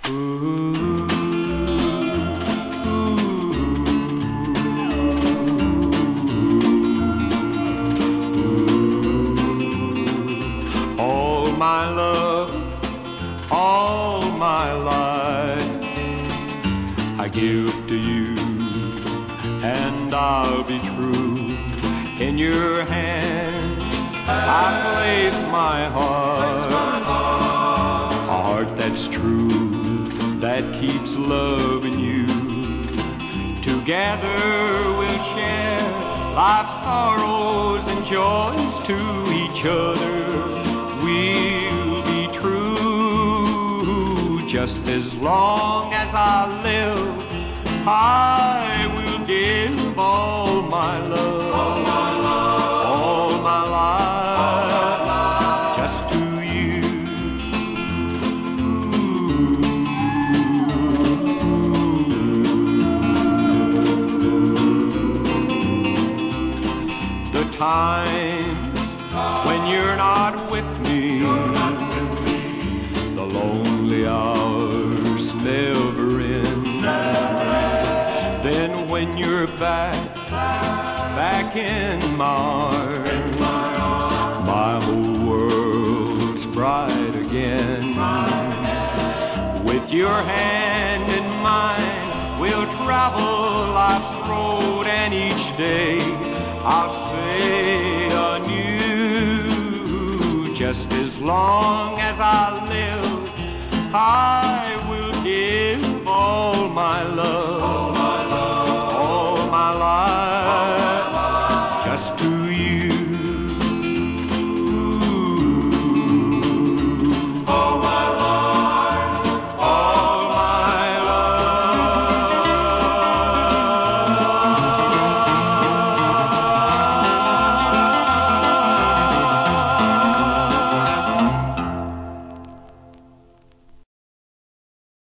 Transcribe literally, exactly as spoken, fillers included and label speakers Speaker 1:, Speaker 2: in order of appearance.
Speaker 1: Ooh, all my love, all my life, I give to you, and I'll be true. In your hands I place my heart, a heart that's true, that keeps loving you. Together we'll share life's sorrows and joys to each other. We'll be true just as long as I live. I will give all my love, all my love, all my life, just to you. The times when you're not with me, the lonely hours never end. Then when you're back, back in my arms, my whole world's bright again. With your hand in mine, we'll travel life's road, and each day I'll say anew, just as long as I live, I will give all my love, all my love, all my life.